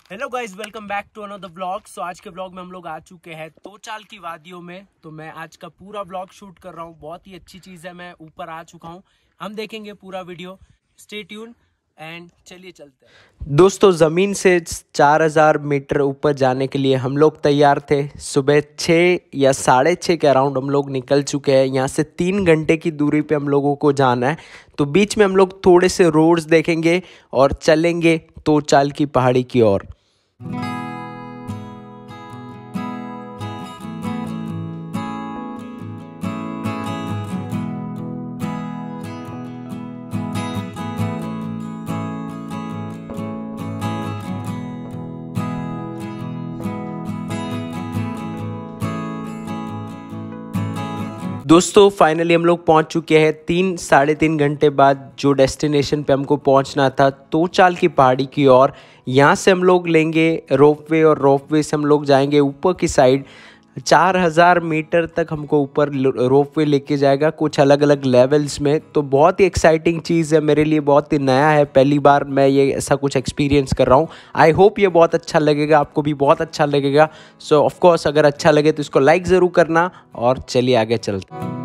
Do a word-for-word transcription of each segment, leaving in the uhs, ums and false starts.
Hello guys, welcome back to another vlog. So आज के vlog में हम लोग आ चुके हैं तोचाल की वादियों में। तो मैं आज का पूरा व्लॉग शूट कर रहा हूँ। बहुत ही अच्छी चीज़ है, मैं ऊपर आ चुका हूँ। हम देखेंगे पूरा वीडियो, स्टे ट्यून एंड चलिए चलते हैं। दोस्तों, ज़मीन से चार हज़ार मीटर ऊपर जाने के लिए हम लोग तैयार थे। सुबह छः या साढ़े छः के अराउंड हम लोग निकल चुके हैं। यहाँ से तीन घंटे की दूरी पे हम लोगों को जाना है। तो बीच में हम लोग थोड़े से रोड्स देखेंगे और चलेंगे तोचाल की पहाड़ी की ओर। दोस्तों, फाइनली हम लोग पहुंच चुके हैं तीन साढ़े तीन घंटे बाद जो डेस्टिनेशन पे हमको पहुंचना था, तोचाल की पहाड़ी की ओर। यहाँ से हम लोग लेंगे रोपवे और रोपवे से हम लोग जाएंगे ऊपर की साइड। चार हज़ार मीटर तक हमको ऊपर रोपवे लेके जाएगा, कुछ अलग अलग लेवल्स में। तो बहुत ही एक्साइटिंग चीज़ है, मेरे लिए बहुत ही नया है। पहली बार मैं ये ऐसा कुछ एक्सपीरियंस कर रहा हूँ। आई होप ये बहुत अच्छा लगेगा, आपको भी बहुत अच्छा लगेगा। सो ऑफ कोर्स अगर अच्छा लगे तो इसको लाइक ज़रूर करना और चलिए आगे चलते हैं।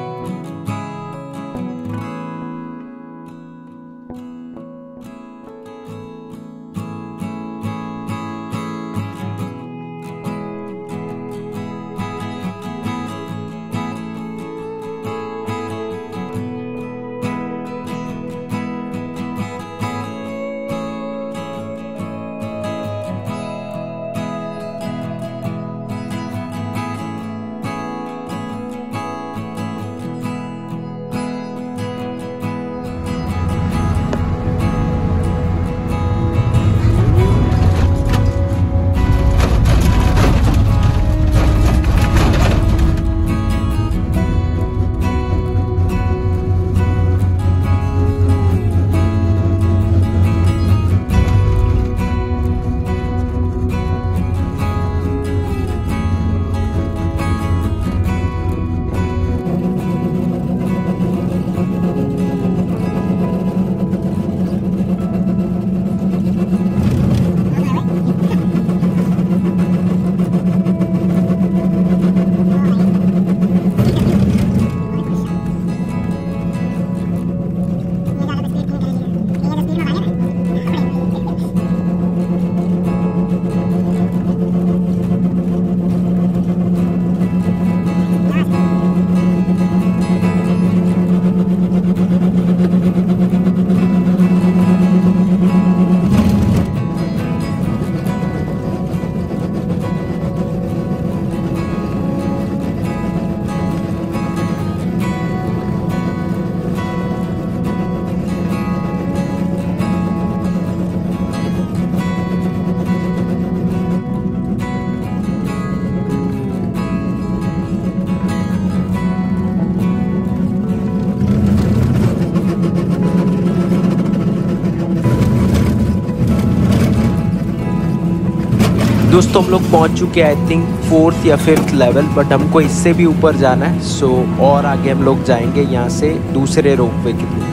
दोस्तों, हम लोग पहुंच चुके हैं आई थिंक फोर्थ या फिफ्थ लेवल, बट हमको इससे भी ऊपर जाना है। सो और आगे हम लोग जाएंगे यहाँ से दूसरे रोपवे के लिए।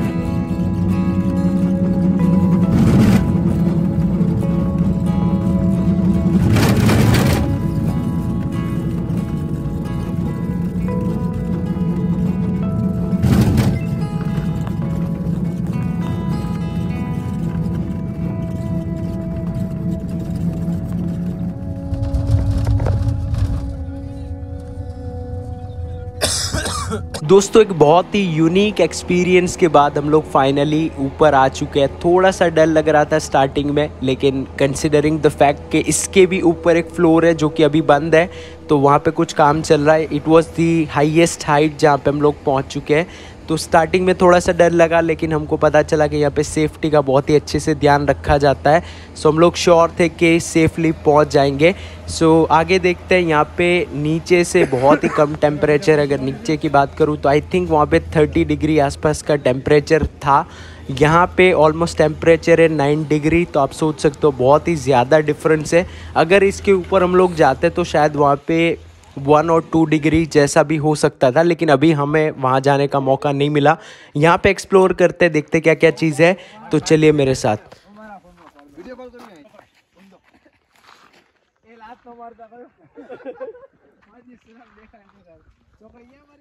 दोस्तों, एक बहुत ही यूनिक एक्सपीरियंस के बाद हम लोग फाइनली ऊपर आ चुके हैं। थोड़ा सा डर लग रहा था स्टार्टिंग में, लेकिन कंसिडरिंग द फैक्ट कि इसके भी ऊपर एक फ्लोर है जो कि अभी बंद है, तो वहाँ पे कुछ काम चल रहा है। It was the highest height जहाँ पे हम लोग पहुँच चुके हैं। तो स्टार्टिंग में थोड़ा सा डर लगा, लेकिन हमको पता चला कि यहाँ पे सेफ्टी का बहुत ही अच्छे से ध्यान रखा जाता है। सो हम लोग श्योर थे कि सेफली पहुँच जाएंगे। सो आगे देखते हैं। यहाँ पे नीचे से बहुत ही कम टेम्परेचर, अगर नीचे की बात करूँ तो आई थिंक वहाँ पे थर्टी डिग्री आसपास का टेम्परेचर था। यहाँ पे ऑलमोस्ट टेम्परेचर है नाइन डिग्री। तो आप सोच सकते हो बहुत ही ज़्यादा डिफरेंस है। अगर इसके ऊपर हम लोग जाते तो शायद वहाँ पे वन और टू डिग्री जैसा भी हो सकता था, लेकिन अभी हमें वहाँ जाने का मौका नहीं मिला। यहाँ पे एक्सप्लोर करते देखते क्या क्या चीज़ है, तो चलिए मेरे साथ। ए लात तो मारता करो माजी सुना देखा है सर तो कहिए हमारी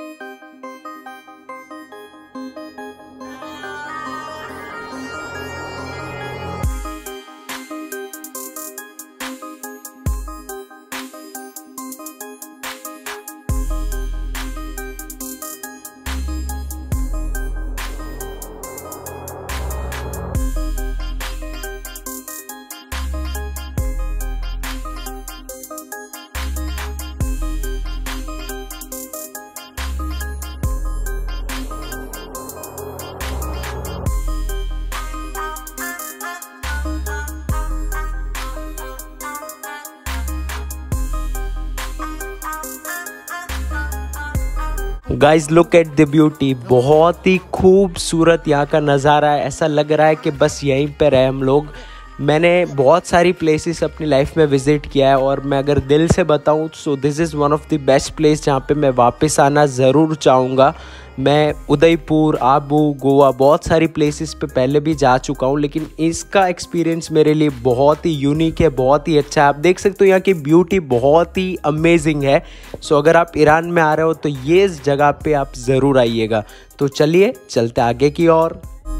guys look at the beauty, बहुत ही खूबसूरत यहाँ का नज़ारा है। ऐसा लग रहा है कि बस यहीं पर रहे हम लोग। मैंने बहुत सारी प्लेसेस अपनी लाइफ में विज़िट किया है और मैं अगर दिल से बताऊँ so this is one of the best place जहाँ पे मैं वापस आना ज़रूर चाहूँगा। मैं उदयपुर, आबू, गोवा बहुत सारी प्लेसेस पे पहले भी जा चुका हूँ, लेकिन इसका एक्सपीरियंस मेरे लिए बहुत ही यूनिक है, बहुत ही अच्छा है। आप देख सकते हो यहाँ की ब्यूटी बहुत ही अमेजिंग है। सो अगर आप ईरान में आ रहे हो तो ये इस जगह पे आप ज़रूर आइएगा। तो चलिए चलते आगे की ओर।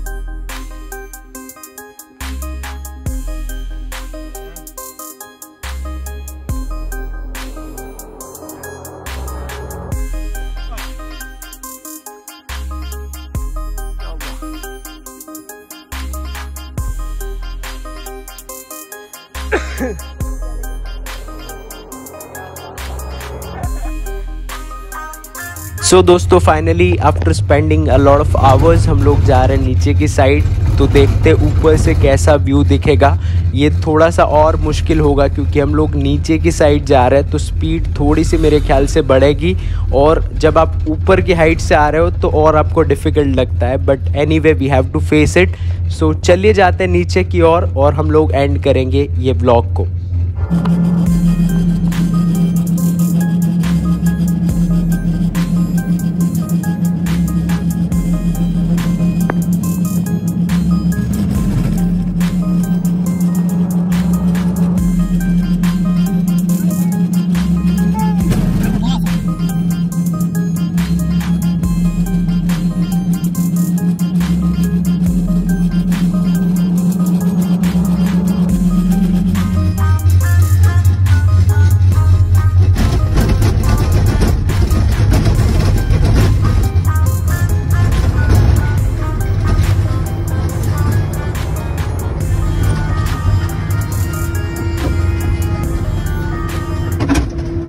सो so, दोस्तों finally after spending a lot of hours हम लोग जा रहे हैं नीचे की साइड। तो देखते ऊपर से कैसा व्यू दिखेगा। ये थोड़ा सा और मुश्किल होगा क्योंकि हम लोग नीचे की साइड जा रहे हैं, तो स्पीड थोड़ी सी मेरे ख्याल से बढ़ेगी और जब आप ऊपर की हाइट से आ रहे हो तो और आपको डिफ़िकल्ट लगता है। But anyway we have to face it. So चलिए जाते हैं नीचे की ओर और, और हम लोग एंड करेंगे ये व्लॉग को।